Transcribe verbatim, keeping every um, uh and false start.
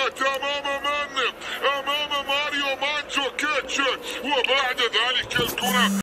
انتهت امام من؟ امام ماريو مانجوكيتش، وبعد ذلك الكرة